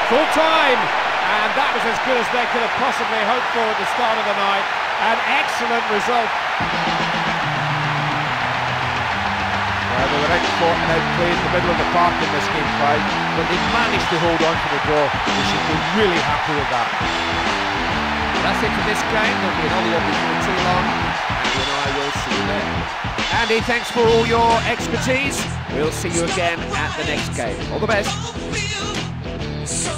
Full time, and that was as good as they could have possibly hoped for at the start of the night. An excellent result. Well, they were outplayed in the middle of the park in this game, Clive, but they managed to hold on to the draw. They should be really happy with that. That's it for this game. There'll be another one before too long. Andy and I will see you there. Andy, thanks for all your expertise. We'll see you again at the next game. All the best.